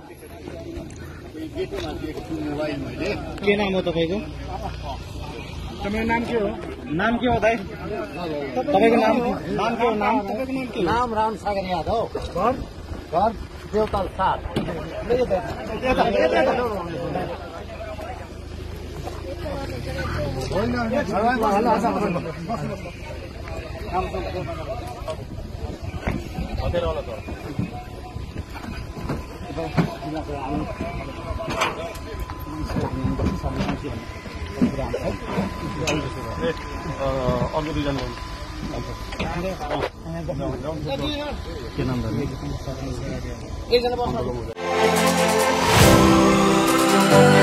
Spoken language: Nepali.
के नाम हो तपाईँको? तपाईको नाम के हो? नाम के हो दाइ? तपाईँको नाम के हो? तपाईँको नाम के हो? नाम राम सागर यादव। घर घर देवताल 7। अरू दुईजना के नाम एकजना बस्नु